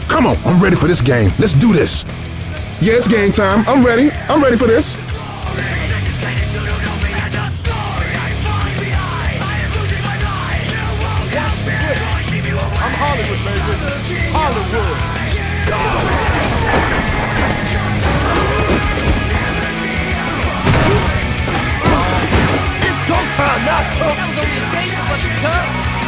Come on, I'm ready for this game. Let's do this. Yeah, it's game time. I'm ready. I'm ready for this. I'm Hollywood, baby. Hollywood. It's go time, not talk. That was only a game for the cup.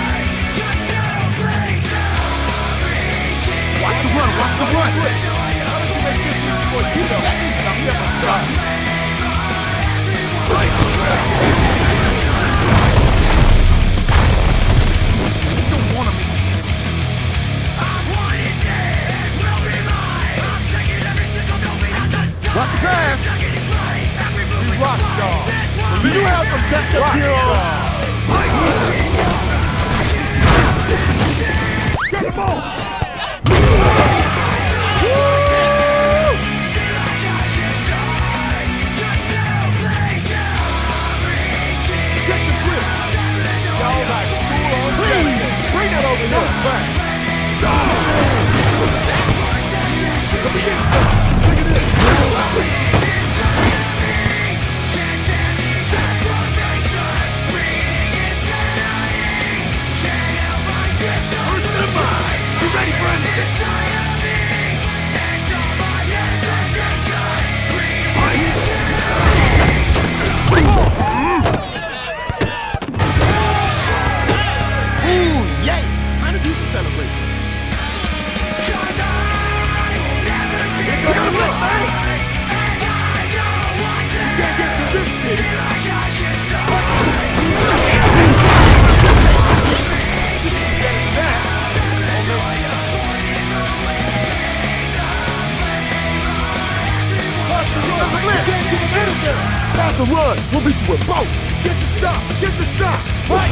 Watch the run, watch the run. How did you make this easy for you, though? I'm never trying. Watch the pass. You rock star. You have some catch-up here on. Get him on. Check the grip. Y'all like school on Saturday. Bring it over here. Back. Let me get it. Look at this. You ready, friend? About to run, we'll beat you with both. Get the stop, right?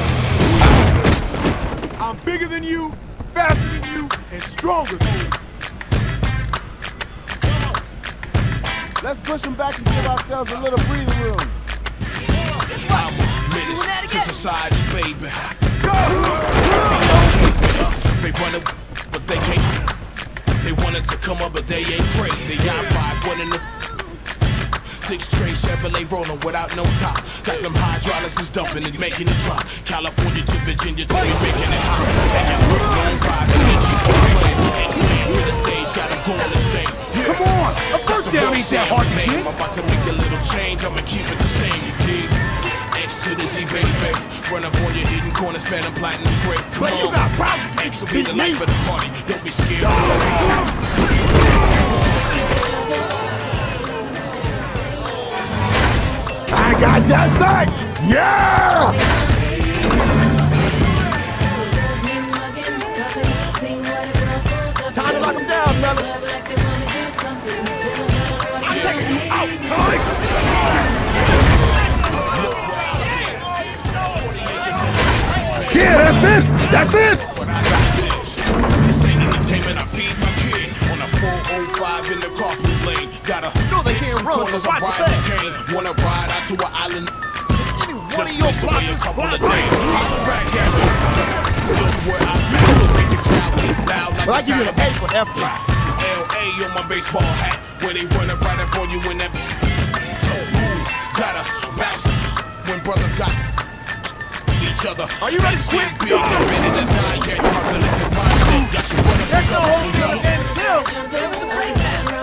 I'm bigger than you, faster than you, and stronger than you. Let's push them back and give ourselves a little breathing room. I'm a menace to society, baby. They run it, but they can't. They wanted to come up, but they ain't crazy. I ride one in the 6-tray Chevrolet rolling without no top. Got them hydraulics is dumping and making it drop. California to Virginia to me making it hot. And that work long ride to the G4 playing. X-Man to the stage, got them going insane. Yeah. Come on, a first down ain't that hard to get. I'm about to make a little change, I'ma keep it the same, you dig? X to the Z, baby. Run up on your hidden corners, phantom platinum great. Come you got problems. X will be the life of the party. Don't be scared. I got that thing! Yeah! Time to lock him down, brother. I'm taking you out, Tony! Yeah, that's it. That's it. But I got this. This ain't entertainment. I feed my kid on a 405 in the carpool lane. Gotta they can't run, corners, so I'm watch riding it. the game. Wanna ride out to an island. One Just of your missed away a blockers couple of blocked. days. Holler back at me. Look where I've been. Make the crowd get loud like But I the give you sound the of A for effort. LA on my baseball hat. Where they run up right up on you in that. So move. Gotta bounce. When brothers got each other. Are you ready to quit? Big, I'm ready to die yet. My militant mindset got you running. There's no hold to the end till.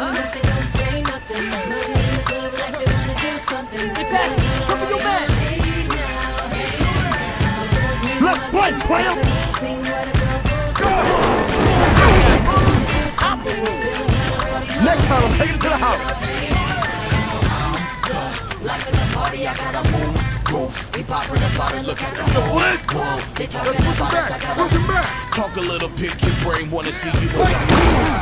Let's play, player! Next time I'm taking it to the house. Life in the party, I gotta move. Roof, they popping about it, look at the whole world. They talking about us, I gotta Push him back. talk a little, pick your brain, wanna see you with something.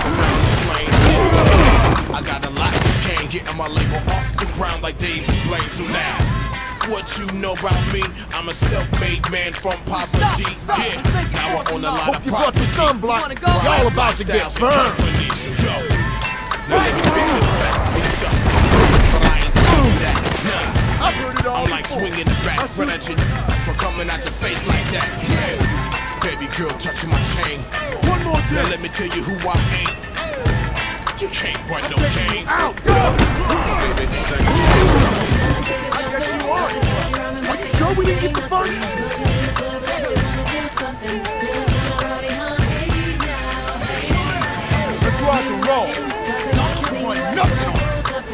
I got a lot, can't get my label off the ground like Dave Blaine. So now, what you know about me? I'm a self-made man from poverty. Yeah, now I own a lot Hope of you brought your property. sunblock. Y'all about to get burned. Now let me picture the facts. It's done. But I ain't doing that. Nah. I've heard it all I'm like before. swinging the back, run at you for coming at your face like that. Yeah, baby girl touching my chain. One more Now let me tell you who I ain't. You can't run no game. Out! Go! Are you sure we didn't get the first? Let's rock and roll. You want nothing on.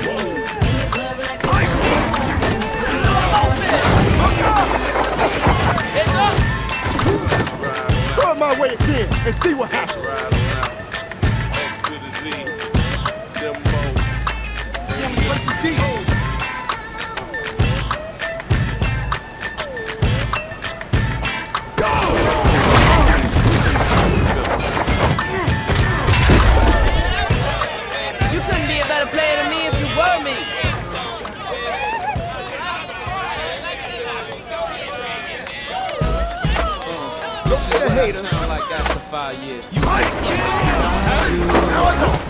Throw it my way again and see what happens. X to the Z. Demo. What's the deal? You couldn't be a better player than me if you were me. Look at the hater. Sound like after 5 years. You might Now I know.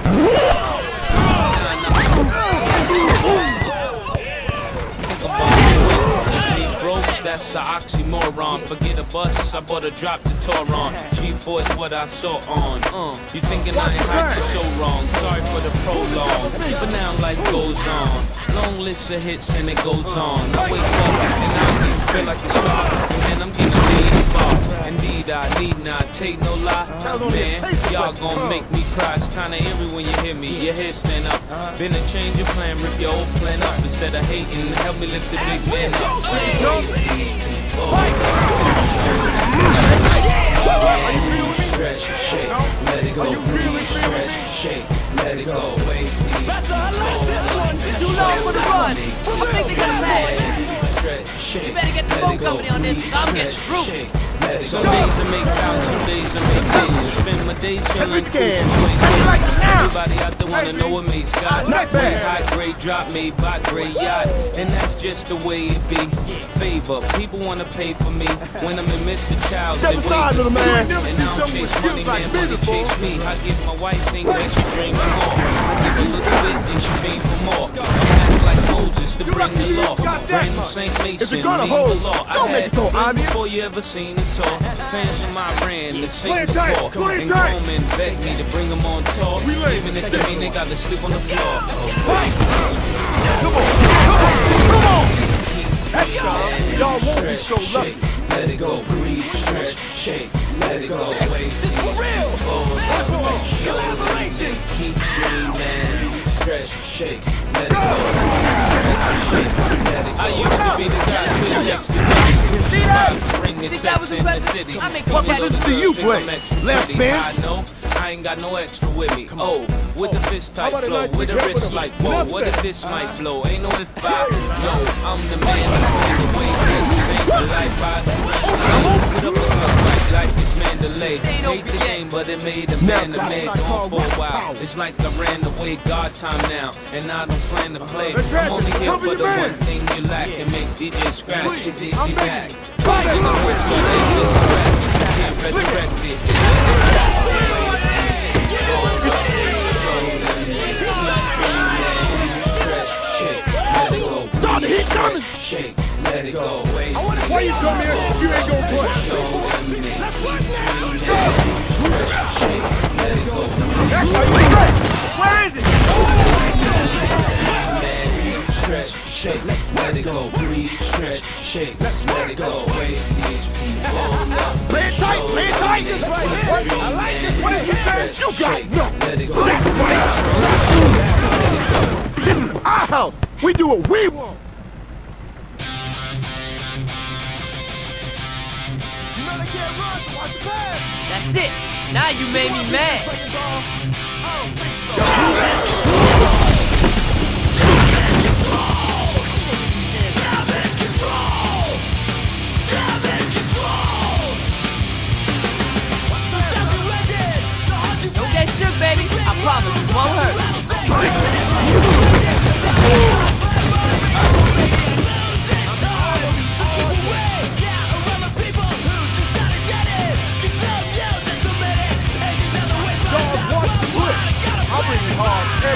That's an oxymoron. Forget a bus, I bought a drop to Toron. G4 is what I saw on. You thinking I ain't hyped, you're so wrong. Sorry for the prolong, but now life goes on. Long list of hits and it goes on. I wake up and I don't even feel like a star. And I'm getting paid bar. Indeed, I need not take no lie. Man, y'all gon' make me cry. It's kinda eerie when you hear me. Your head stand up. Been a change of plan, rip your old plan up. Instead of hating, help me lift the big man up. Stretch, shake, let it go, breathe, stretch, shake, let it go, wait, You know for the run. I think they're gonna pass. You better get the phone company on this, because I'm getting screwed. Some days I make pounds, some days I make millions. Spend my days chilling, everybody out there wanna know what Mace got. High grade drop made by gray yacht, and that's just the way it be. Favor, people wanna pay for me. When I'm in Mr. Child, they wait for me. And I don't chase money, man, money chase me. I give my wife things that she dreaming more. I give a little bit, then she pay for more. Act like Moses to bring the law. Random St. Mason, leave the law. I had it before you ever seen it talk. Fans of my brand, the sing the call. And Coleman begged me to bring them on tour. Even if they mean they gotta sleep on the floor. Come on! Y'all won't be so lucky. Let it go, breathe, stretch, shake, let it go, wait. This for real! Collaboration! Keep dreaming, stretch, shake, let it go, shake, let it go. I used to be the guy who next to me. See that? Bring the sex in the city. What position do you play? Left band? I know, I ain't got no extra with me. Oh, with the fist type flow, with the wrist like whoa. What if this might blow? Ain't no if I know. I'm the man who the way this ain't the life I put up a good fight like it's Mandalay. Hate the game, but it made a man going for a while. It's like I ran away, God time now, and I don't plan to play. I'm only here for the one thing you lack, and make DJ scratch his easy back. Fighting the wrist on aces, can't resurrect it. Stop the heat coming! Shake, let it go, wait. Why you come here if you ain't gonna play? Shake, let it go. That's how you play! Where is it? Stretch, shake, let's let it go. Breathe, stretch, shake, let's let it go. Wait, these people Play it tight, play it tight! This right here! I like this! What did you say? You got no! let it go. That's right! This is our house! We do what we want! You know they can't run, so watch the pass! That's it. Now you made me mad. Don't get shook, baby. I promise it won't hurt. I'll bring you hard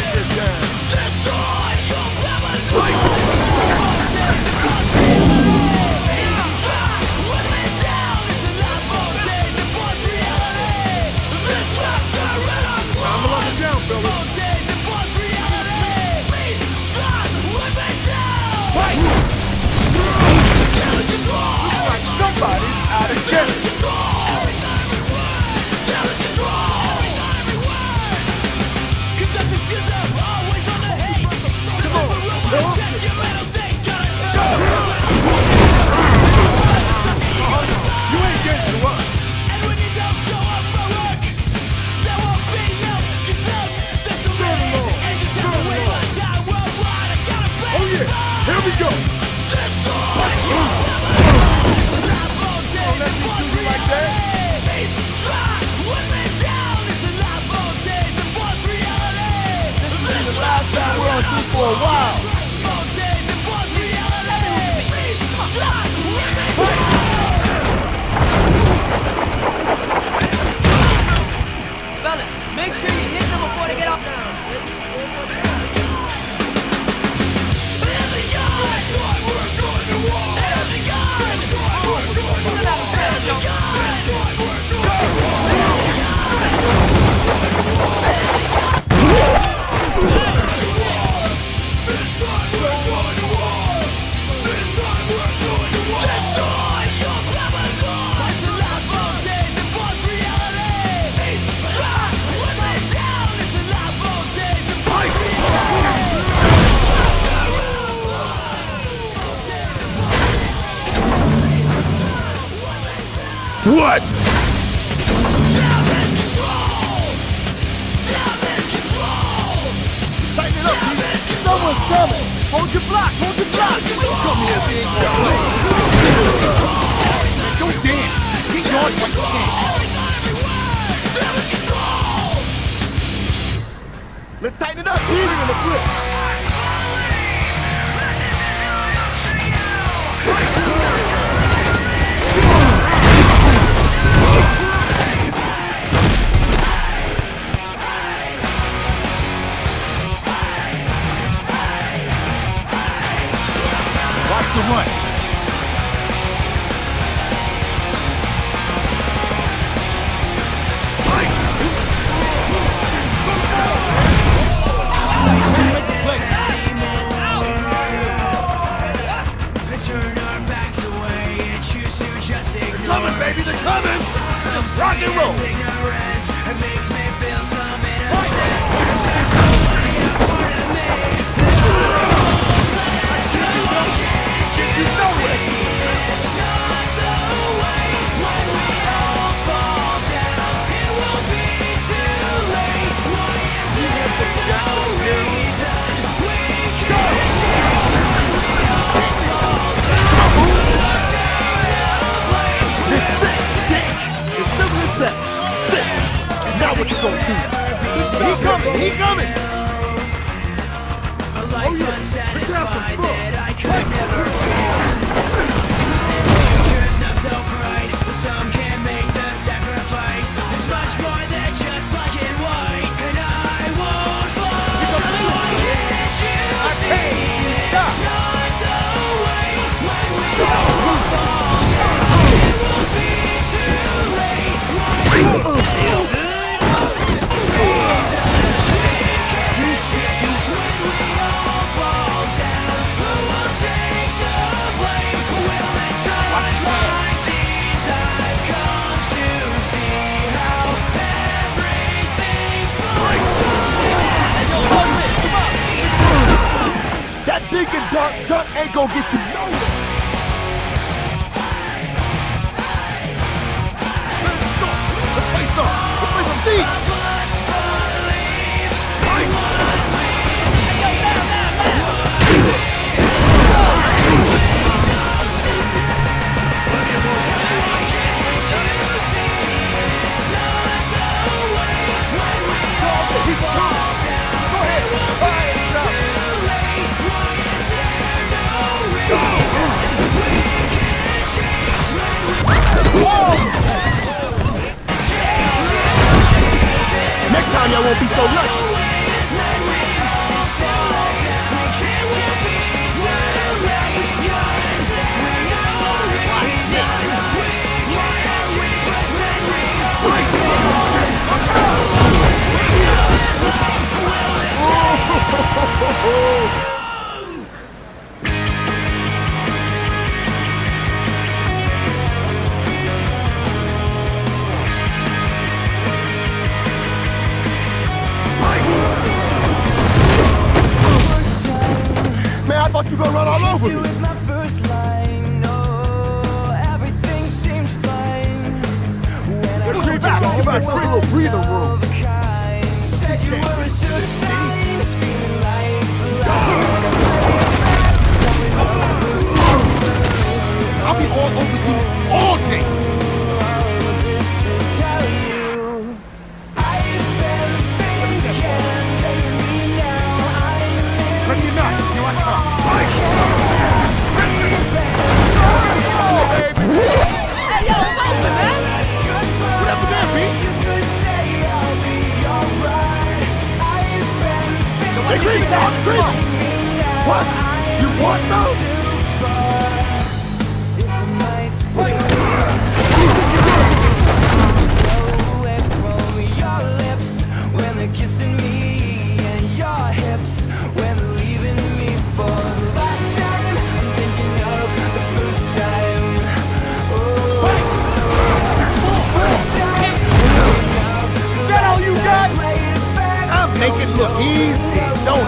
Make sure you hit them before they get off. What? Tighten it up, Pete. Someone's coming. Hold your block. Hold your block. Come here, big boy. Don't dance. Keep going like you can. Let's tighten it up. Easy in the flip. Watch the run. Coming, baby, they're coming! Rock and roll! You know it! Now what you gonna do? He's coming! He's coming! Oh yeah! Let's have some fun! Some can't make the sacrifice. There's much more than just black and white. And I won't fall. Why can't you see? It's not the way. When we all fall down, it won't be too late. Feel good? When we all fall down, who will take the blame? Will it times like these I've come to see how everything flows That big and dark junk ain't gonna get you nowhere! Let's play some! Let's play some deep! Next time y'all won't be so lucky. Man, I thought you were gonna run all over me. with my first line, no, everything seemed fine. When I Give me a little breather room. said you were a suicide, it's feeling like I'll be all over you all day. Ready or not, here I come. Hey, yo, it's open, man! Whatever that be. You could stay, I'll be your What? You want those? Kissing me and your hips when leaving me for the last time. I'm thinking of the first time. First time. Is that all you got? I'll make it look easy, don't I?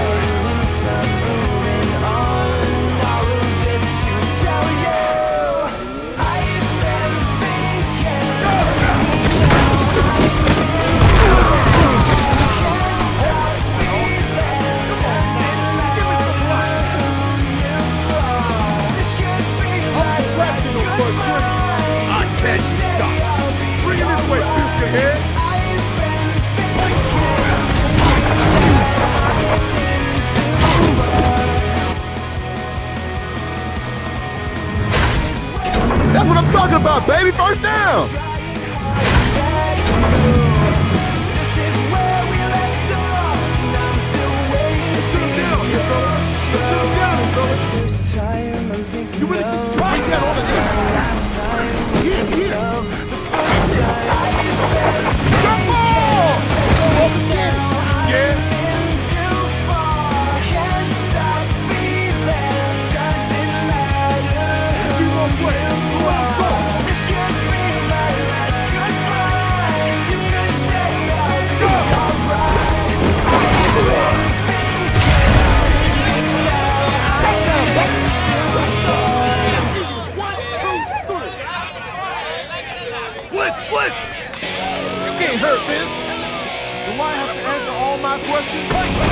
That's what I'm talking about, baby. First down. You really right that on the Jump ball! Yeah. Blitz! You can't hurt this. Do I have to answer all my questions?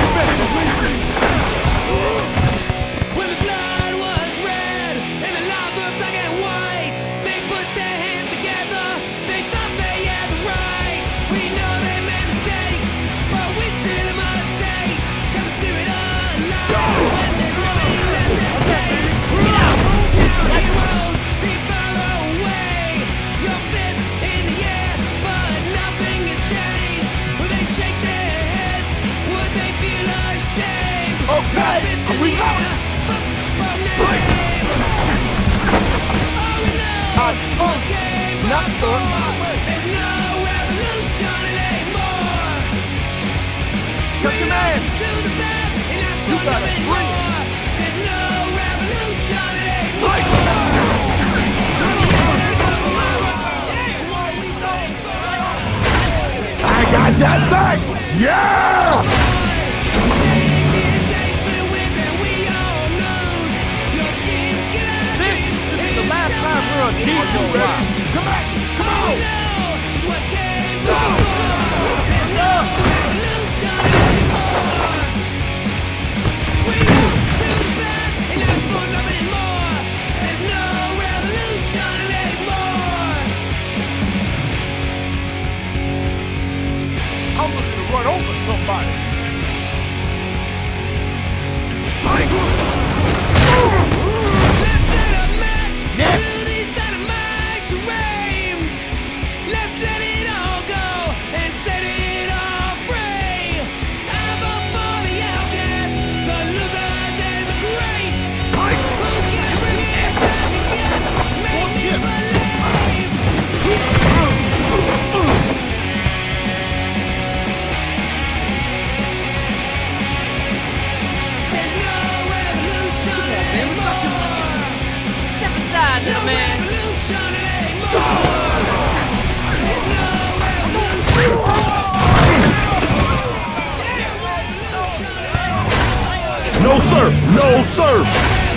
When the blood was red and the laws were black and white, they put their hands together, they thought they had the right. We know they made mistakes, but we still imitate. Got the spirit alive when there's nothing left at stake. Now heroes seem far away. Your fist in the air, but nothing has changed. Will they shake their heads? Would they feel ashamed? Okay, are we out? Not fun. There's no revolution anymore. Cut the man. Do the best, and that's You for gotta nothing bring it. more. There's no revolution anymore. I got that back. Yeah! This should be the last time we're on TV. Come back. Come on. I'm looking to run over somebody. Let's set a match to these dynamite dreams. Let's let it all go and set it all free. I'm up for the outcasts, the losers and the greats. Who can bring it back again? Make me believe. There's no revolution anymore. Step aside, little man. Revolution anymore. There's no revolution. No, sir. No, sir. No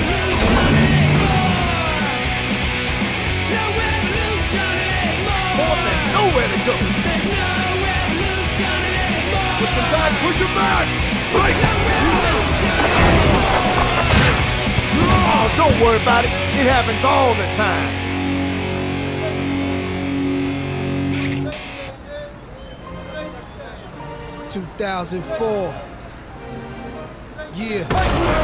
revolution anymore. Nowhere to go. There's no revolution anymore. Push him back. Push him back. Right. Oh, don't worry about it. It happens all the time. ...2004. Yeah.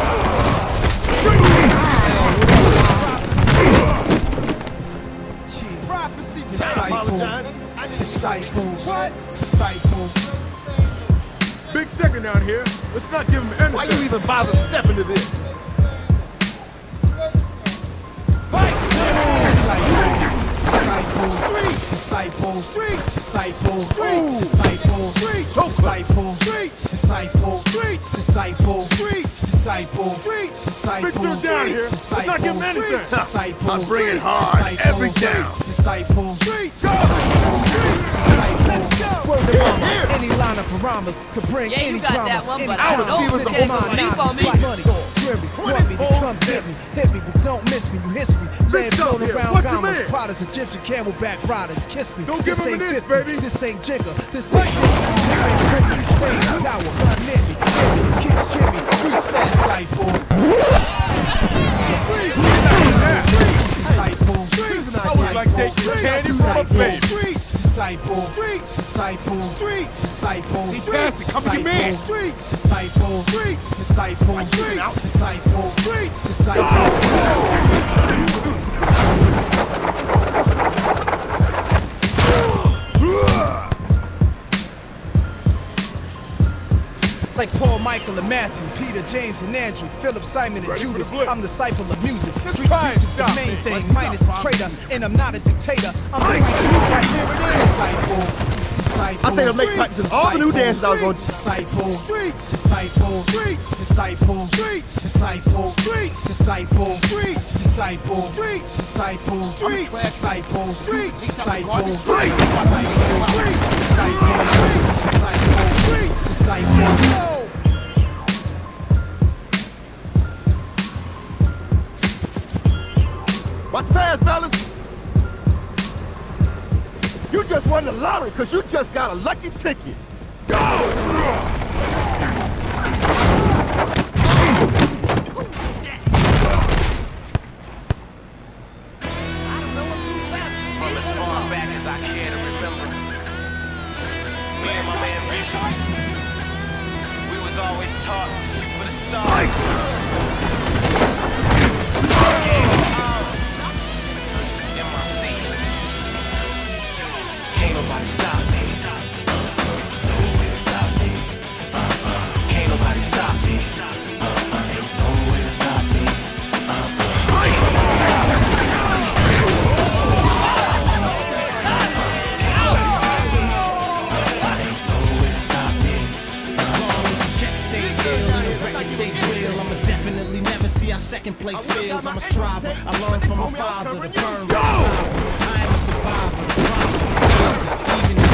Prophecy. Disciples. What? Disciples. Big second down here. Let's not give him anything. Why you even bother stepping to this? Disciple, disciple, disciple, disciple, disciple, disciple, disciple, disciple, down here. Let's not give him anything. Disciple, I bring it hard every down. Disciple, word of mama, any line of parameters could bring Yeah, you any got drama, that one, any but time. I don't Receivers sit are there on my and nines, go it's deep like on money. me. Dreary, want me to come get me, hit me, but don't miss me. You history, lead flown around What's your commas, man? prodders, Egyptian camelback riders, kiss me. Don't give This him ain't an inch, 50, baby. this ain't Jigger, this ain't Digger, this ain't Ricky, pain, power, gun near me, hit me, kick shimmy, freestyle disciple. I would like taking candy from a baby. Disciple, disciple, disciple, He passed it. Come to your man. disciple, disciple, disciple, disciple. Like Paul, Michael, and Matthew, Peter, James, and Andrew, Philip, Simon, and Ready for Judas. the blitz. I'm the disciple of music. Just Street try beats it. is the Stop main it. thing, Stop, minus the stop. traitor, and I'm not a dictator. I'm the righteous, right here it is. Disciple, disciple. I think I'm late practicing all the new dances I was going to. Disciple, disciple, disciple, disciple, disciple, disciple, disciple, disciple, disciple. Watch the pass, fellas. You just won the lottery because you just got a lucky ticket. From as far back as I care to remember, me and my man Vicious, we was always taught to shoot for the stars. In my seat, can't nobody stop me. No way to stop me. Can't nobody stop me. Ain't no way to stop me. Can't nobody stop me. Second place feels, I'm a striver. I learned from my father to burn with I am a survivor. Even if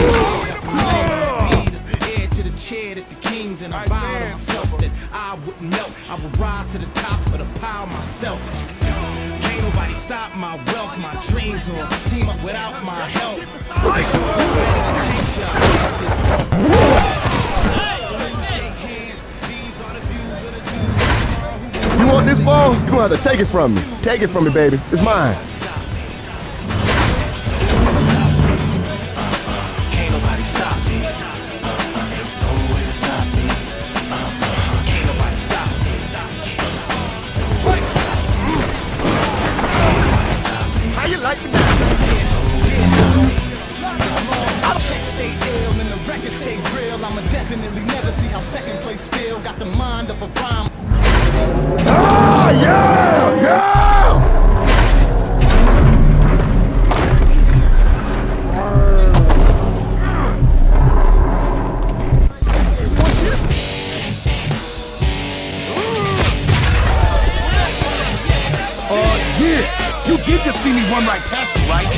I'm heir to the chair that the kings, and I vowed to myself that I wouldn't melt. I would rise to the top of the pile myself. Can't nobody stop my wealth, my dreams, or team up without my help. It's always better to chase your You want this ball? You're gonna have to take it from me. Take it from me, baby. It's mine. Can't nobody stop me. Ain't no way to stop me. Can't nobody stop me. No way to stop me. Can't nobody stop me. How you like me now? I'll check stay ill and the record stay real. I'ma definitely never see how second place feel. Got the mind of a rhyme. Ah, yeah, yeah! Yeah. You did just see me run right past you, right?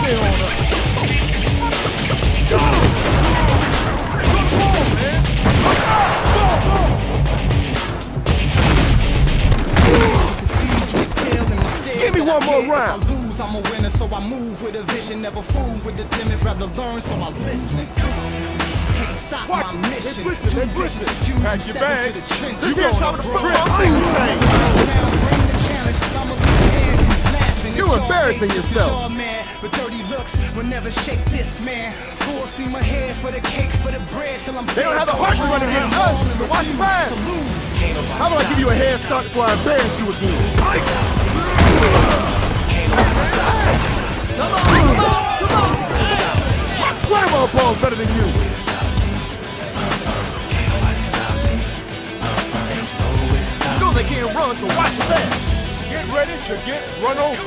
Anything on us. time. I lose, I'm a winner, so I move with a vision. Never fool with the timid, rather learn, so I listen. Can't stop Watch my it. mission. Let's listen, Too let's vicious listen. for you. Pack your Step bag. into the trenches. You can't stop the football team. Bring the challenge. I'm a man. Laughing. You It's your embarrassing face, it's yourself. your man. But dirty looks will never shake this man. Full steam ahead for the cake, for the bread till I'm They don't have the heart to run against us, so watch your back. How about I give you a head start before I embarrass you again? Grandma ball's better than you. You know they can't run, so watch your back. Get ready to get run over.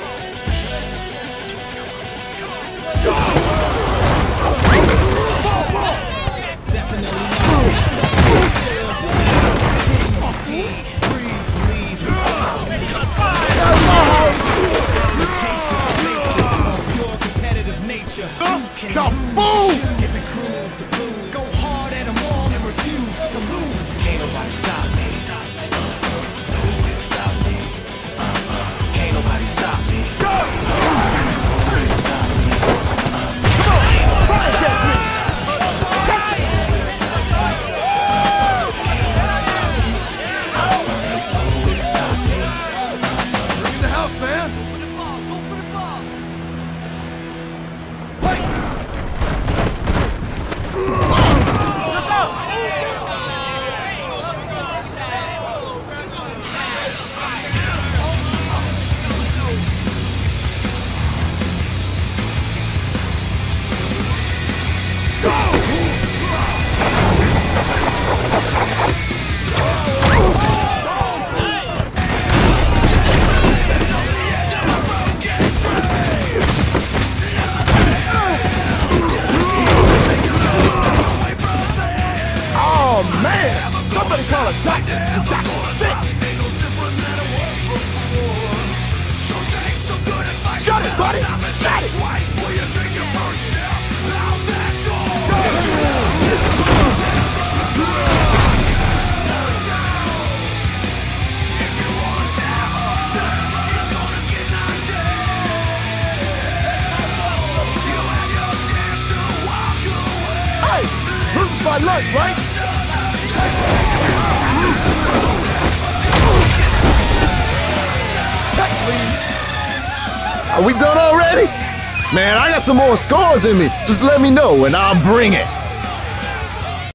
Kaboom! If it cruise the blue, go hard at them all and refuse to lose. Can't nobody stop me. No way to stop me. Can't nobody stop me. Go! No way to stop me. Come on! Try to catch me! Bring in the house, man! For the ball, go for the ball. Oh man! Somebody call a doctor! The doctor's sick! Shut it, buddy! Shut it! Hey! Hurts my lunch, right? Are we done already? Man, I got some more scores in me. Just let me know and I'll bring it.